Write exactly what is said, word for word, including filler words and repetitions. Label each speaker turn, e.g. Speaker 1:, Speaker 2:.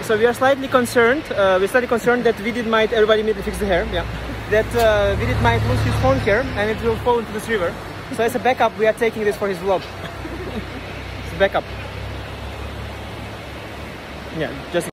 Speaker 1: so we are slightly concerned. Uh, we're slightly concerned that Vidit might. Everybody immediately fix the hair. Yeah. That uh, Vidit might lose his phone here and it will fall into this river. So as a backup, we are taking this for his vlog. It's a backup. Yeah, just.